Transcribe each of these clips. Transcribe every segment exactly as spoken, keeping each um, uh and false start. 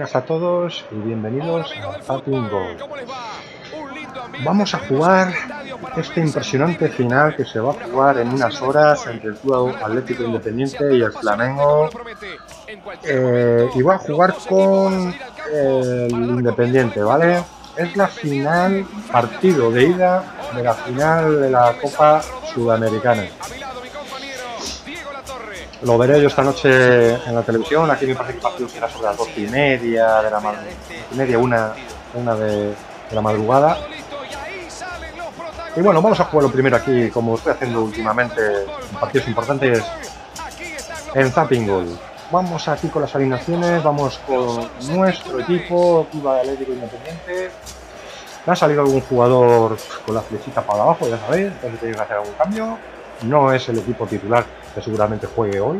buenas a todos y bienvenidos a Zapping Goal. Vamos a jugar este impresionante final que se va a jugar en unas horas entre el Club Atlético Independiente y el Flamengo. Eh, y voy a jugar con el Independiente, ¿vale? Es la final, partido de ida de la final de la Copa Sudamericana. Lo veré yo esta noche en la televisión. Aquí me parece que el partido será sobre las doce y media de la madrugada, y media, una, una de, de la madrugada. Y bueno, vamos a jugarlo primero aquí, como estoy haciendo últimamente en partidos importantes, en Zapping Goal. Vamos aquí con las alineaciones, vamos con nuestro equipo, Club Atlético Independiente. Me ha salido algún jugador con la flechita para abajo, ya sabéis, entonces tengo que hacer algún cambio. No es el equipo titular que seguramente juegue hoy.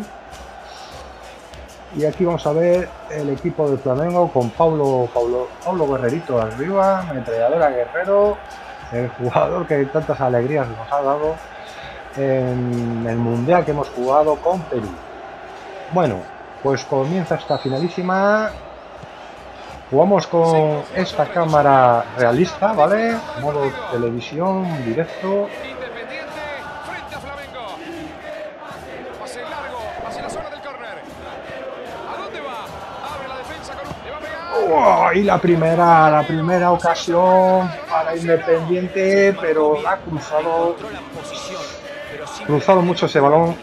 Y aquí vamos a ver el equipo del Flamengo con Paulo, Paulo, Paulo Guerrerito arriba, Ametralladora Guerrero, el jugador que tantas alegrías nos ha dado en el mundial que hemos jugado con Perú. Bueno, pues comienza esta finalísima. Jugamos con esta cámara realista, ¿vale? Modo televisión, directo. Oh, y la primera, la primera ocasión para Independiente, pero ha cruzado, cruzado mucho ese balón.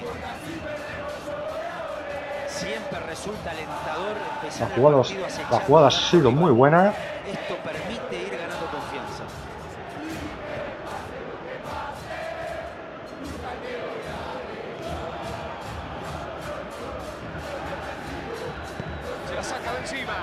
La jugada, la jugada ha sido muy buena. Esto permite ir ganando confianza. Se la saca de encima.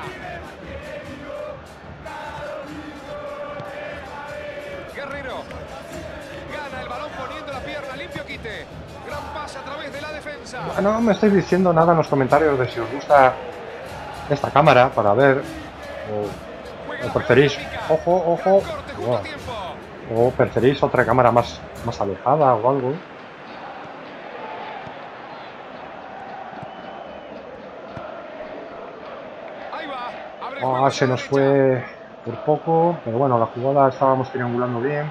Guerrero gana el balón poniendo la pierna, limpio quite. Gran pase a través de la defensa. No me estáis diciendo nada en los comentarios de si os gusta esta cámara para ver o, o preferís, ojo, ojo, o, o preferís otra cámara más, más alejada o algo. Ah, se nos fue por poco, pero bueno, la jugada estábamos triangulando bien.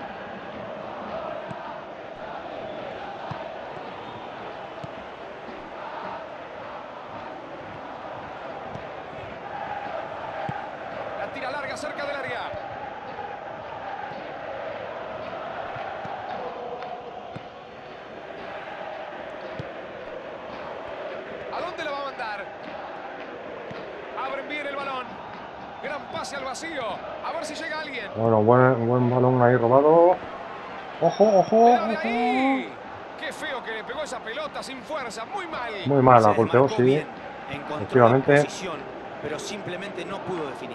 La tira larga cerca del área. ¿A dónde la va a mandar? Abren bien el balón. Gran pase al vacío. A ver si llega alguien. Bueno, buen, buen balón ahí robado. Ojo, ojo, ojo. Qué feo que le pegó esa pelota sin fuerza. Muy mal. Muy mal, la golpeó, sí. Efectivamente. Pero simplemente no pudo definir.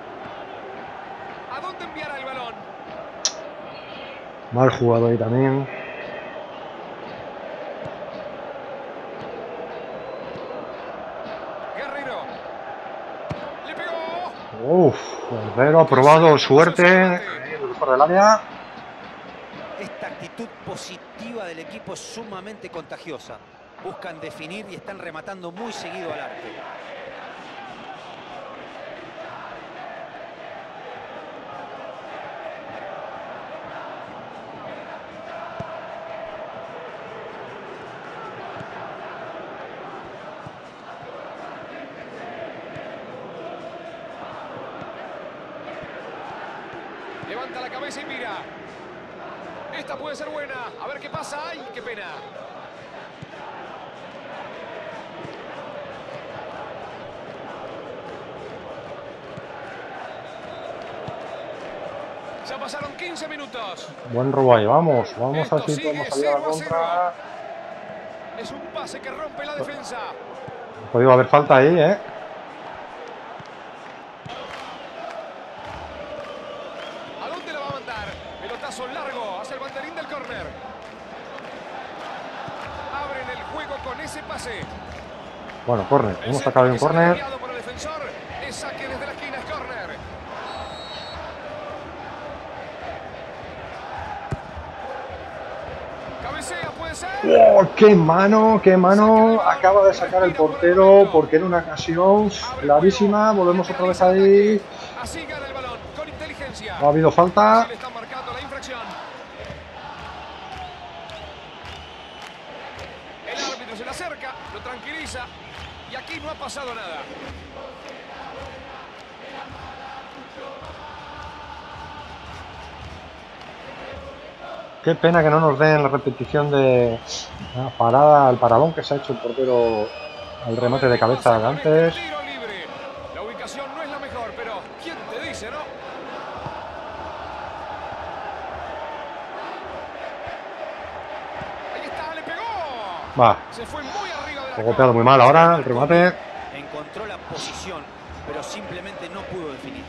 ¿A dónde enviará el balón? Mal jugado ahí también. Guerrero. Le pegó. Uf, Guerrero ha probado suerte fuera del área. Esta actitud positiva del equipo es sumamente contagiosa. Buscan definir y están rematando muy seguido al arco. Levanta la cabeza y mira. Esta puede ser buena. A ver qué pasa. ¡Ay, qué pena! Ya pasaron quince minutos. Buen robo ahí, vamos. Vamos Esto a ver si sigue podemos salir a la contra. Es un pase que rompe la defensa. Ha podido haber falta ahí, ¿eh? ¿A dónde la va a mandar? Pelotazo largo hacia el banderín del córner. Abren el juego con ese pase. Bueno, córner. Hemos sacado un córner. Por el defensor. Es saque desde la esquina, es córner. Cabecea, puede puede ser. ¡Oh, qué mano! ¡Qué mano! Acaba de sacar el portero porque era una ocasión clarísima. Volvemos otra vez ahí. Así gana el balón, con inteligencia. No ha habido falta. Así le están marcando la infracción. El árbitro se le acerca, lo tranquiliza y aquí no ha pasado nada. Qué pena que no nos den la repetición de la parada, el parabón que se ha hecho el portero al remate de cabeza de antes. Tiro libre. La ubicación no es la mejor, pero ¿quién te dice, no? Ahí está, le pegó. Va. Se fue muy arriba de la Ha golpeado muy mal ahora el remate. Encontró la posición, pero simplemente no pudo definir.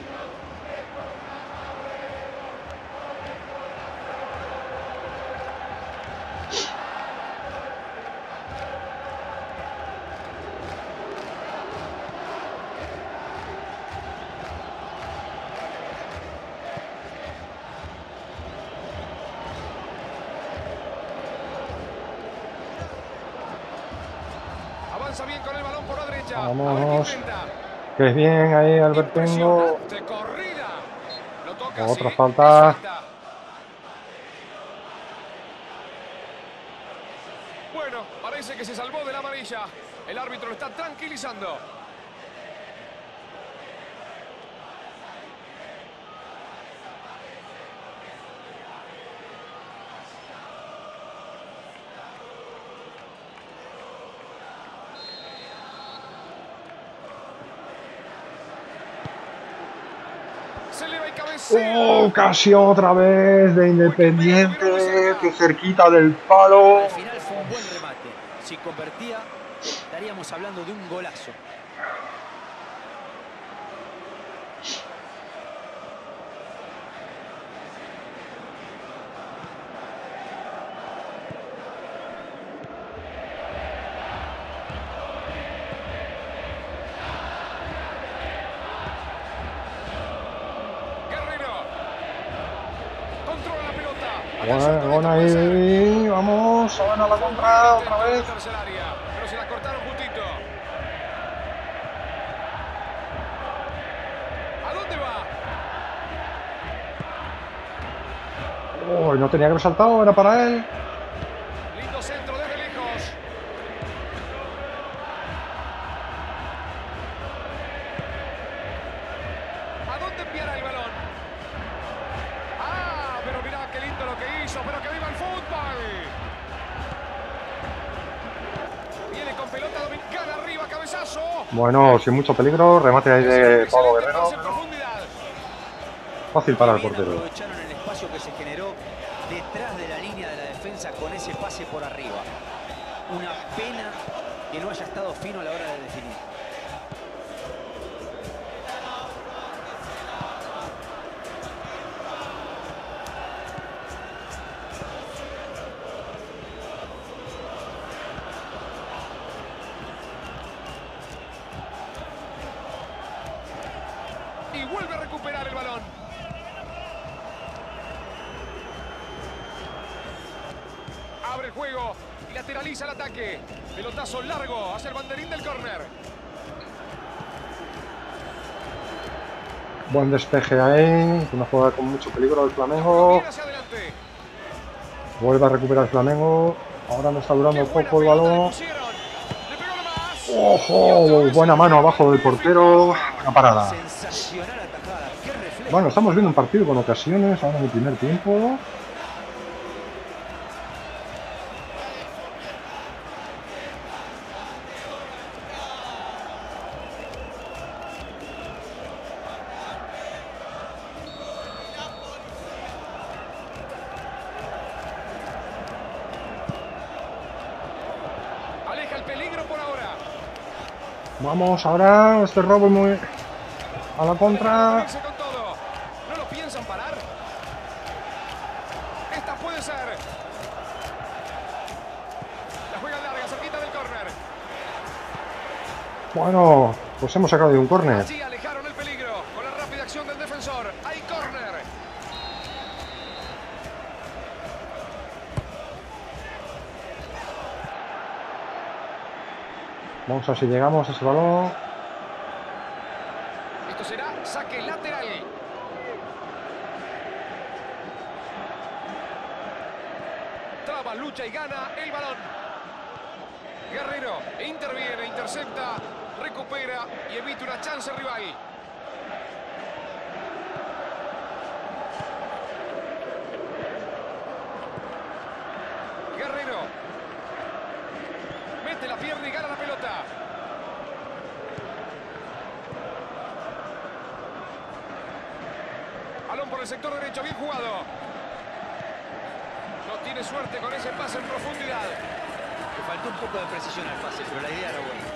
Avanza bien con el balón por la derecha. Vamos. Qué bien ahí Albertengo. Otra falta. Bueno, parece que se salvó de la amarilla. El árbitro lo está tranquilizando. Se le va el cabeceo. Oh, casi otra vez de Independiente, que cerquita del palo. Al final fue un buen remate. Si convertía, estaríamos hablando de un golazo. Bueno, ahí vamos, a ganar la contra otra vez. Pero se la cortaron justito. ¿A dónde va? Oh, no tenía que haber saltado, era para él. Lindo centro desde lejos. ¿A dónde enviará el balón? Ah, pero mirá qué lindo lo que hizo, pero que viva el fútbol. Viene con pelota dominicana arriba, cabezazo. Bueno, sin mucho peligro, remate ahí de Pablo Guerrero. Fácil para el portero. Aprovecharon el espacio que se generó detrás de la línea de la defensa con ese pase por arriba. Una pena que no haya estado fino a la hora de definir. Y vuelve a recuperar el balón. Abre el juego y lateraliza el ataque. Pelotazo largo hacia el banderín del córner. Buen despeje ahí, una jugada con mucho peligro del Flamengo. Vuelve a recuperar el Flamengo. Ahora no está durando poco el balón. ¡Ojo! Buena mano abajo del portero. Buena parada. Bueno, estamos viendo un partido con ocasiones ahora en el primer tiempo. Aleja el peligro por ahora. Vamos ahora, este robo muy a la contra. No lo piensan parar. Esta puede ser. La juega larga, cerquita del córner. Bueno, pues hemos sacado de un córner. Allí alejaron el peligro con la rápida acción del defensor. Hay córner. Vamos a ver si llegamos a ese balón. Esto será saque lateral. Traba, lucha y gana el balón. Guerrero interviene, intercepta, recupera y evita una chance rival. Guerrero mete la pierna y gana la pelota. Balón por el sector derecho, bien jugado. No tiene suerte con ese pase en profundidad. Le faltó un poco de precisión al pase, pero la idea era buena.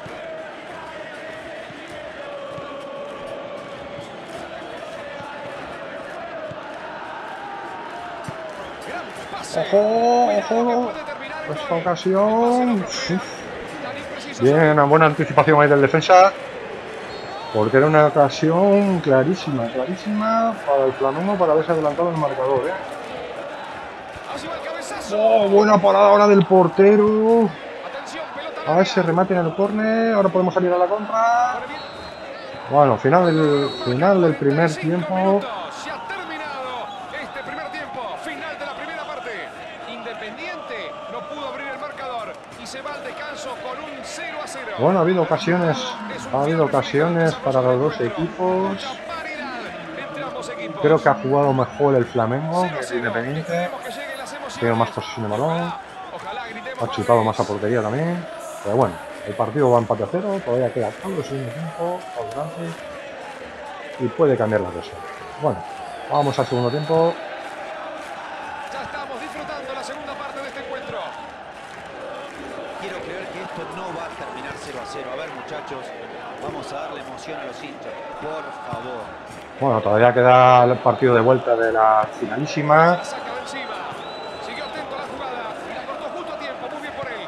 Gran pase. Ojo, Cuidado que ojo. puede terminar en Esta gol. ocasión. El pase no fue tan impreciso. Bien, una buena anticipación ahí del defensa. Porque era una ocasión clarísima, clarísima para el Flamengo para haberse adelantado en el marcador, ¿eh? Así va el cabezazo. Oh, buena parada ahora del portero. Atención, pelota A ver si remate en el córner. Ahora podemos salir a la contra. Bueno, final del, final del primer tiempo. Se ha terminado este primer tiempo. Final de la primera parte. Independiente no pudo abrir el marcador y se va al descanso con un cero a cero. Bueno, ha habido ocasiones, ha habido ocasiones para los dos equipos. Creo que ha jugado mejor el Flamengo que el Independiente. Tiene más posesión de balón. Ha chutado más a portería también. Pero bueno, el partido va a empate a cero. Todavía queda todo el segundo tiempo por delante. Y puede cambiar la cosa. Bueno, vamos al segundo tiempo. Ya estamos disfrutando la segunda parte de este encuentro. Quiero creer que esto no va a terminar cero a cero. A ver, muchachos, vamos a darle emoción a los hinchas, por favor. Bueno, todavía queda el partido de vuelta de la finalísima. La saca de encima. Siguió atento a la jugada y la cortó justo a tiempo. Muy bien por él.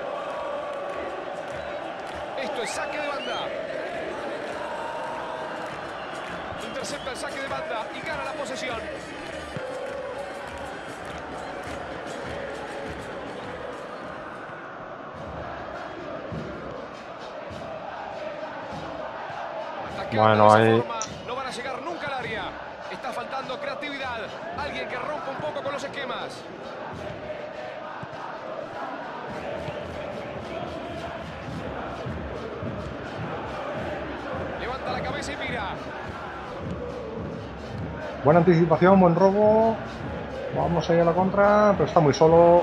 Esto es saque de banda. Intercepta el saque de banda y gana la posesión. Bueno, ahí No van a llegar nunca al área. Está faltando creatividad. Alguien que rompa un poco con los esquemas. Levanta la cabeza y mira. buena anticipación, buen robo. Vamos a ir a la contra, pero está muy solo.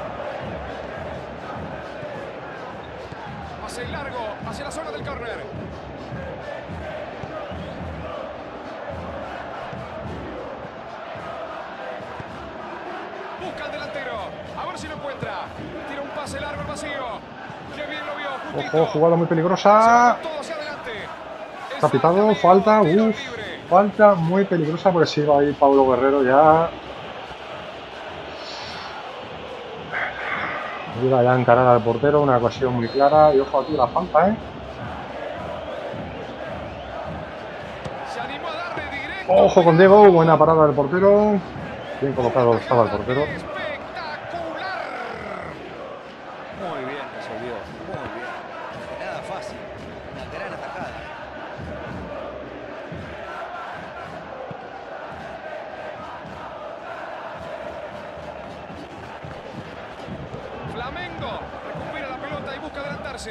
Pase largo hacia la zona del córner. Busca al delantero. A ver si lo encuentra. Tira un pase largo al vacío. Qué bien lo vio. Justito. Ojo, jugada muy peligrosa. Todo hacia adelante. Está pitado, falta, uff, falta muy peligrosa porque si va ahí Pablo Guerrero ya. Llega ya a encarar al portero, una ocasión muy clara y ojo aquí la falta, ¿eh? Se animó a darle directo. Ojo con Diego, buena parada del portero. Bien colocado estaba el portero. Espectacular. Muy bien resolvió, muy bien. Nada fácil, una gran atacada. Flamengo recupera la pelota y busca adelantarse.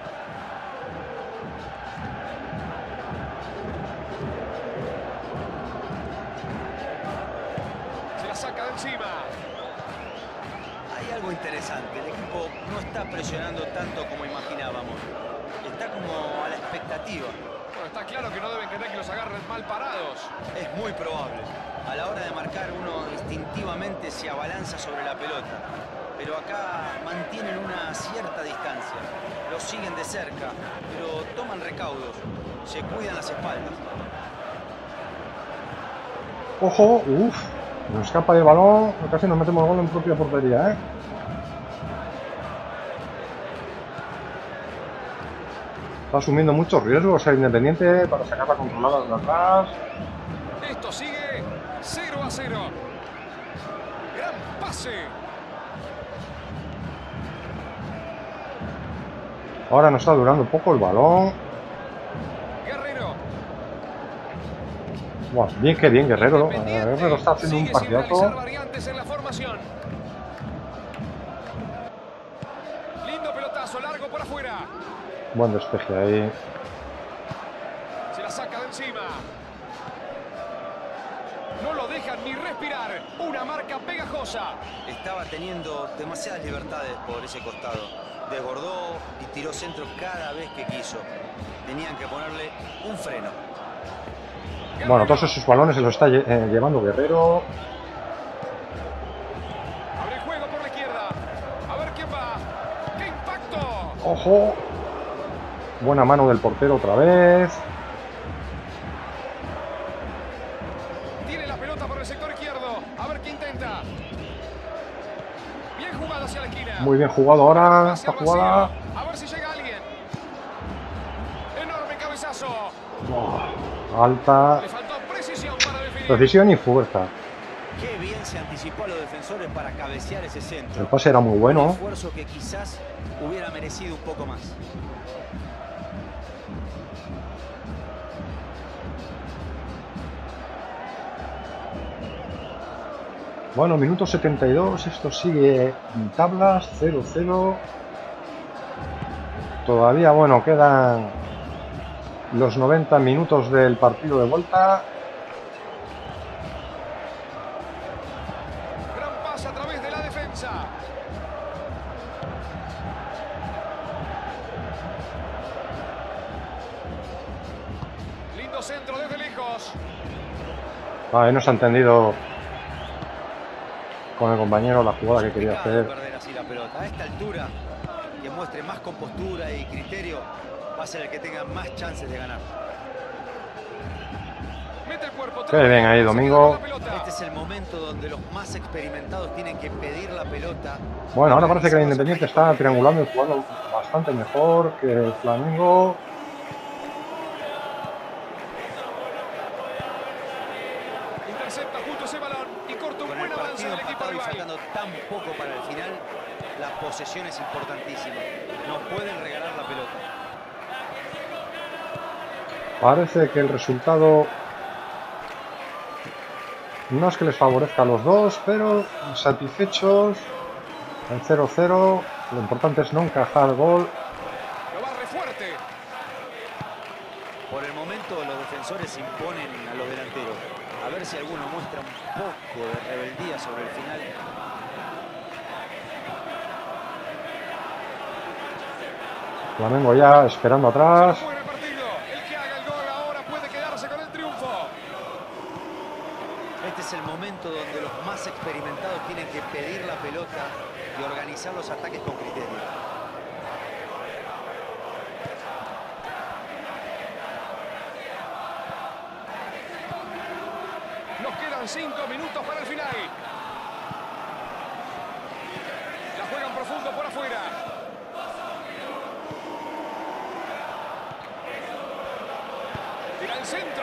Se la saca de encima. Hay algo interesante, el equipo no está presionando tanto como imaginábamos. Está como a la expectativa. Bueno, está claro que no deben querer que los agarren mal parados. Es muy probable. A la hora de marcar uno instintivamente se abalanza sobre la pelota. Pero acá mantienen una cierta distancia. Los siguen de cerca, pero toman recaudos. Se cuidan las espaldas. Ojo, uff, nos escapa el balón, casi nos metemos el gol en propia portería, ¿eh? Está asumiendo muchos riesgos el Independiente para sacarla controlada desde atrás. Esto sigue cero a cero. Gran pase. Ahora nos está durando un poco el balón. Guerrero. Bueno, bien que bien Guerrero. Eh, Independiente Guerrero está haciendo un sigue sin realizar partidazo. variantes en la formación. Lindo pelotazo, largo por afuera. Buen despeje ahí. Se la saca de encima. No lo dejan ni respirar. Una marca pegajosa. Estaba teniendo demasiadas libertades por ese costado. Desbordó y tiró centro cada vez que quiso. Tenían que ponerle un freno. Bueno, todos esos balones se los está lle eh, llevando Guerrero. Abre el juego por la izquierda. A ver quién va. ¡Qué impacto! ¡Ojo! Buena mano del portero otra vez. Tiene la pelota por el sector izquierdo. A ver qué intenta. Bien jugado hacia la esquina. Muy bien jugado ahora Hacia esta el jugada. vacío. A ver si llega alguien. Enorme cabezazo. Oh, alta. Le faltó precisión para definir. Precisión y fuerza. Qué bien se anticipó a los defensores para cabecear ese centro. El pase era muy Un bueno. esfuerzo que quizás hubiera merecido un poco más. Bueno, minuto setenta y dos. Esto sigue en tablas. cero cero. Todavía, bueno, quedan los noventa minutos del partido de vuelta. Gran pase a través de la defensa. Lindo centro desde lejos. Ahí no se ha entendido con el compañero la jugada que quería Complicado hacer. perder así la pelota. A esta altura, que muestre más compostura y criterio, va a ser el que tenga más chances de ganar. Mete el cuerpo. Qué bien ahí, Domingo. Este es el momento donde los más experimentados tienen que pedir la pelota. Bueno, ahora parece que el Independiente está triangulando y jugando bastante mejor que el Flamengo. Intercepta justo ese balón y corta un Con el buen avance partido del equipo empatado y rival. faltando tan poco para el final, la posesión es importantísima. No pueden regalar la pelota. Parece que el resultado no es que les favorezca a los dos, pero satisfechos en cero cero. Lo importante es no encajar gol. Lo barre fuerte. Por el momento los defensores se imponen a los delanteros. A ver si alguno muestra un poco de rebeldía sobre el final. Flamengo ya esperando atrás. Fuera el partido. El que haga el gol ahora puede quedarse con el triunfo. Este es el momento donde los más experimentados tienen que pedir la pelota y organizar los ataques con criterio. Nos quedan cinco minutos para el final. La juegan profundo por afuera. Tira el centro.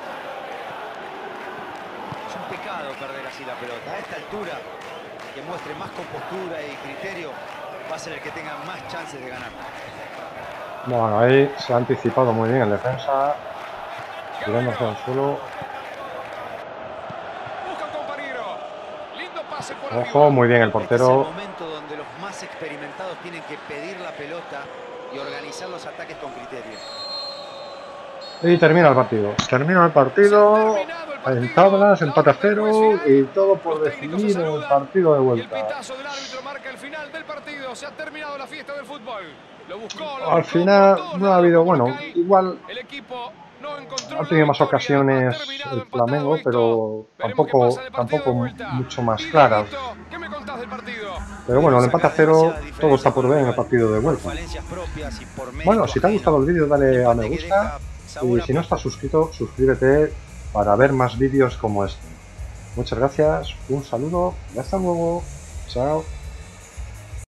Es un pecado perder así la pelota. A esta altura, que muestre más compostura y criterio, va a ser el que tenga más chances de ganar. Bueno, ahí se ha anticipado muy bien el defensa. Tirándose al suelo. Busca un compañero. Lindo pase por Ojo, arriba. muy bien el Este es el portero. momento donde los más experimentados tienen que pedir la pelota y organizar los ataques con criterio. Y termina el partido. Termina el partido. En tablas, empate a cero. Y todo por definir el partido de Y el vuelta. pitazo del árbitro marca el final del partido. Se ha terminado la fiesta del fútbol. Lo buscó, lo Al buscó final por todos no ha lados habido, como bueno, local. igual El equipo no encontró ha la tenido más victoria, ocasiones ha terminado el empatado Flamengo, esto. pero Veremos qué tampoco, pasa en el partido de tampoco vuelta. mucho más Y claras. Dieguito, ¿qué me contás del partido? Pero bueno, el empate a cero, todo está por ver en el partido de Por vuelta. falencias propias y por mérito Bueno, si te ha ajeno. gustado el vídeo, dale a me Empate que gusta. deja sabor Y a si no poco. estás suscrito, suscríbete para ver más vídeos como este. Muchas gracias, un saludo y hasta luego. Chao.